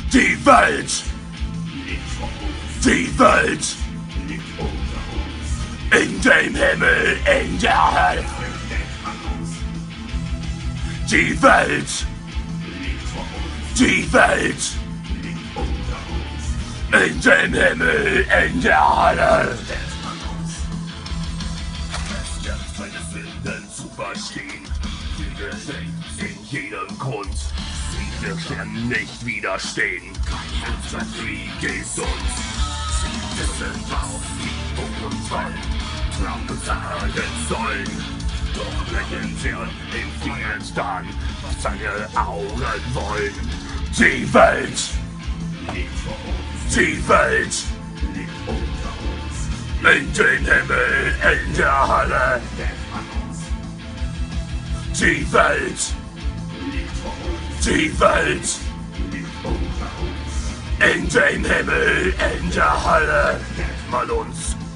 Die Welt, liegt vor uns, die Welt, liegt unter uns. in dem Himmel, in der Hölle. Die Welt, Liegt vor uns, die Welt, liegt unter uns. in dem Himmel, in der Hölle. Es gibt keine Sünden zu verstehen. Lüge steckt in jedem Grund. Wir können nicht widerstehen. Kein Herz, das wie gesund. Sie wissen, warum sie uns wollen. Glauben sagen sollen. Doch lächeln sie im Widerstand, was seine Augen wollen. Die Welt, Liegt vor uns, die Welt, liegt unter uns. in dem Himmel, in der Hölle. Denkt an uns, Die Welt, liegt vor uns, die Welt, liegt unter uns. in dem Himmel, in der Hölle. Denkt man uns,